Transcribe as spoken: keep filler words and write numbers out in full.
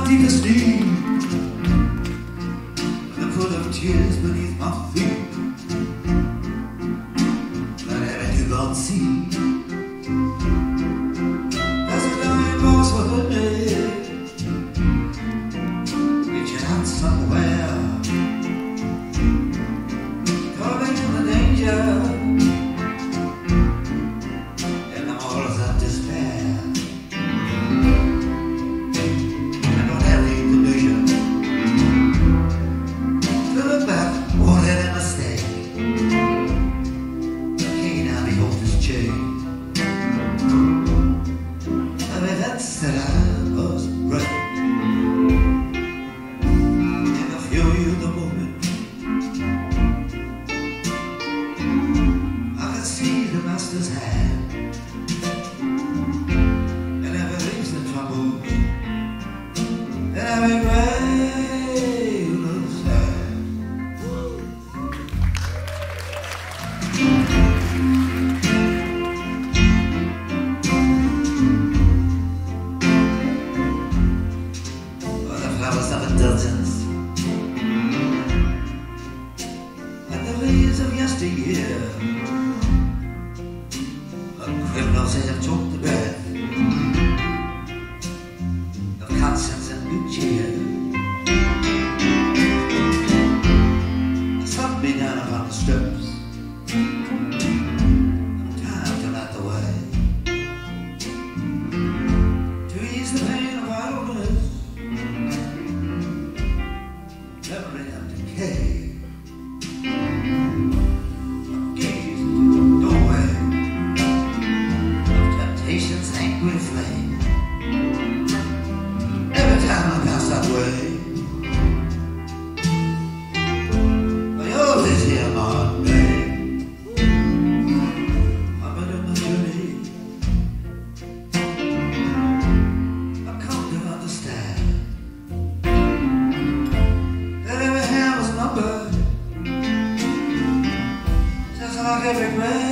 deepest need, the pool of tears beneath my feet, that haven't you gone see? There's a dying voice within me, reaching out somewhere, calling in the danger, and the horrors of despair. That I was right, and I feel you the moment I could see the master's hand, and everything's in trouble, and every grave looks sad. Flowers of indulgence and the leaves of yesteryear, of criminals that have choked the breath of conscience and good cheer. The sun be down upon the strips, time to light the way, to ease the pain of idleness, memory of decay. I gaze into the doorway of temptation's angry flame. Every time I pass that way, I always hear my name. I'm in my journey. I've come to understand just like every breath